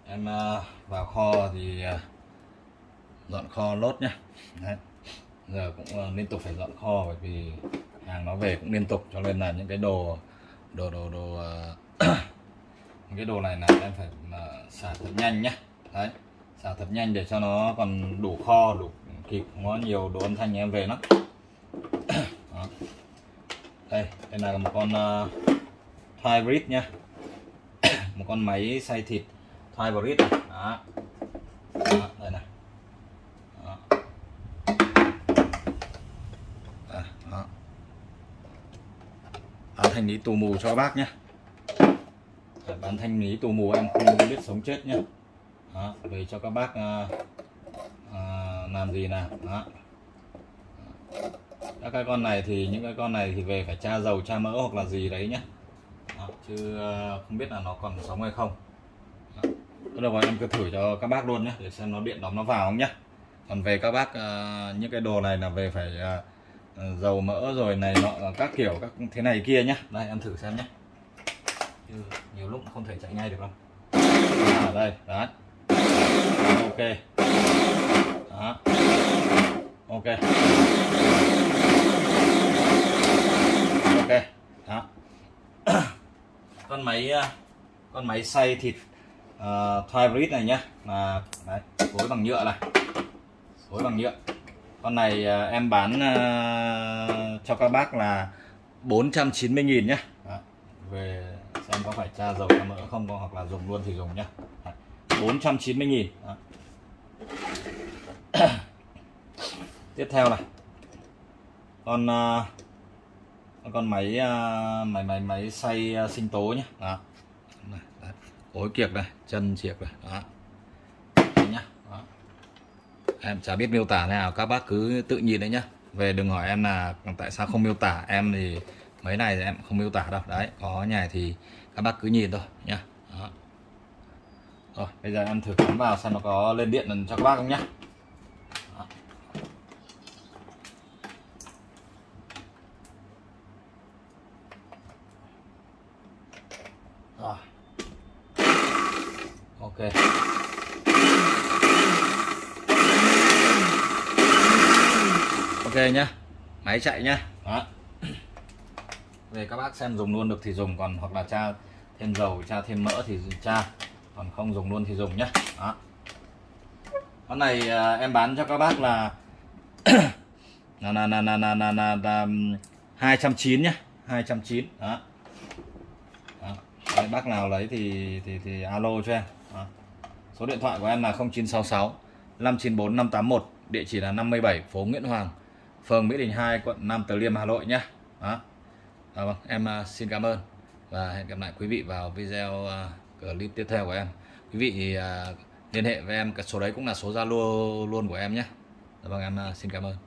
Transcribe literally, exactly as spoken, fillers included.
Em uh, vào kho thì uh, dọn kho lốt nhá. Đấy. Giờ cũng uh, liên tục phải dọn kho, bởi vì hàng nó về cũng liên tục, cho nên là những cái đồ đồ đồ đồ uh, những cái đồ này là em phải uh, xả thật nhanh nhá. Đấy, xả thật nhanh để cho nó còn đủ kho, đủ kịp, không có nhiều đồ âm thanh em về lắm. Đó. Đây, đây là một con uh, hybrid nhá. Một con máy xay thịt hybrid này. Đó. Đó, đây này. Đó. À, đó. Bán thanh lý tù mù cho bác nhé. Bán thanh lý tù mù em không biết sống chết nhé. Đó, về cho các bác uh, uh, làm gì nào. Đó. Các cái con này thì những cái con này thì về phải tra dầu tra mỡ hoặc là gì đấy nhé. Đó, chứ uh, không biết là nó còn sống hay không. Đó. Rồi em cứ thử cho các bác luôn nhé, để xem nó điện đóng nó vào không nhé. Còn về các bác uh, những cái đồ này là về phải uh, dầu mỡ rồi này nọ các kiểu các thế này kia nhé. Đây em thử xem nhé. Nhiều lúc không thể chạy ngay được đâu. À, đây đấy. Ok. Đó. Ok. Ok. Đó. Con máy con máy xay thịt uh, hybrid này nhá, là đấy, phối bằng nhựa này, phối bằng nhựa. Con này uh, em bán uh, cho các bác là bốn trăm chín mươi nghìn nhá. Đó. Về xem có phải tra dầu tra mỡ không, hoặc là dùng luôn thì dùng nhá. Đấy. bốn trăm chín mươi nghìn. Đó. Tiếp theo này, con uh, con máy uh, máy máy máy xay uh, sinh tố nhé. Đó. Này, đấy. Cối kiệt này, chân chiếc này. Đó. Đấy nhá. Đó. Em chả biết miêu tả nào, các bác cứ tự nhìn đấy nhá. Về đừng hỏi em là tại sao không miêu tả, em thì mấy này thì em không miêu tả đâu. Đấy, có nhà thì các bác cứ nhìn thôi nhá. Đó. Rồi, bây giờ em thử cắm vào xem nó có lên điện cho các bác không nhá. Đó. Rồi. Ok. Ok nhá. Máy chạy nhá. Đó. Về các bác xem dùng luôn được thì dùng, còn hoặc là tra thêm dầu, tra thêm mỡ thì tra, còn không dùng luôn thì dùng nhá. Đó. Con này à, em bán cho các bác là là là là là là, là, là, là hai trăm chín mươi nhá, hai trăm chín mươi. Đó. Đó. Đấy, bác nào lấy thì thì thì alo cho em. Đó. Số điện thoại của em là không chín sáu sáu năm chín bốn năm tám một, địa chỉ là năm mươi bảy phố Nguyễn Hoàng, phường Mỹ Đình hai, quận Nam Từ Liêm, Hà Nội nhá. Đó. À, vâng, em uh, xin cảm ơn và hẹn gặp lại quý vị vào video uh, clip tiếp theo của em. Quý vị uh, liên hệ với em, cái số đấy cũng là số Zalo luôn của em nhé. Vâng, em uh, xin cảm ơn.